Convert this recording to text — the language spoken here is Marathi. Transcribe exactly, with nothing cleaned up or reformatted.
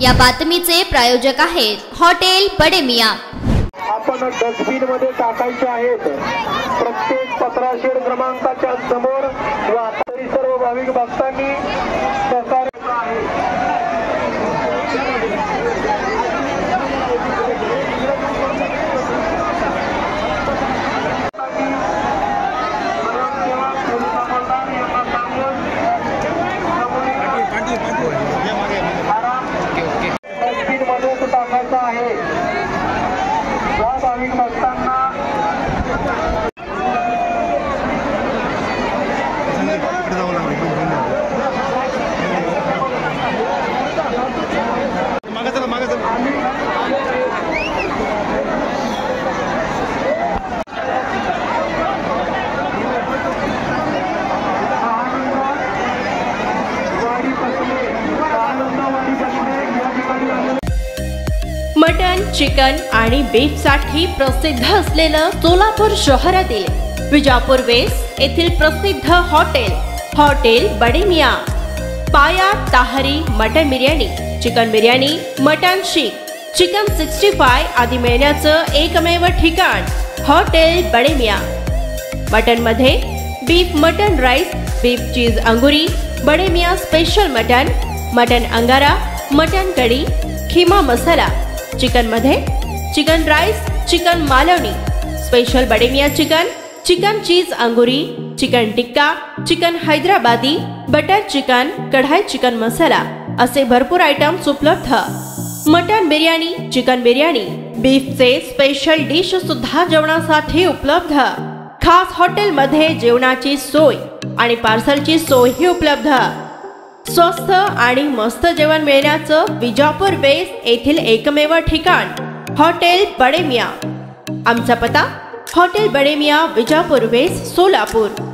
या बातमीचे प्रायोजक आहेत हॉटेल बडे मियां। आपण डस्टबिन मध्ये टाकायचे आहेत। प्रत्येक पत्राशेड क्रमांकाच्या समोर व सर्व भाविक भक्तांनी सहकार्य आहे। मटन, चिकन आणि बीफ साठी प्रसिद्ध असलेलं सोलापूर शहरातील विजापूर वेस्ट येथील प्रसिद्ध hotel hotel Bade Miyan. Paya tahari mutton biryani, chicken biryani, mutton seekh, chicken sixty five आदी मिळण्याचं एकमेव ठिकाण हॉटेल बडे मियां। मटन मध्ये beef mutton rice, beef cheese angoori, Bade Miyan special mutton, mutton angara, mutton kadhi, keema masala. Chicken मध्ये chicken rice, chicken Malvani, special Bade Miyan chicken, chicken cheese angoori, chicken tikka, chicken Hyderabadi, butter chicken, kadai chicken masala असे भरपूर आयटम्स उपलब्ध। Mutton biryani, chicken biryani, बीफचे special dish सुद्धा जेवणासाठी उपलब्ध। खास हॉटेल मध्ये जेवणाची सोय आणि पार्सलची सोयही उपलब्ध। स्वस्त आणि मस्त जेवण मिळण्याचं विजापूर वेस्ट येथील एकमेव ठिकाण हॉटेल बडे मियां। आमचा पत्ता हॉटेल बडे मियां, विजापूर वेस्ट, सोलापूर।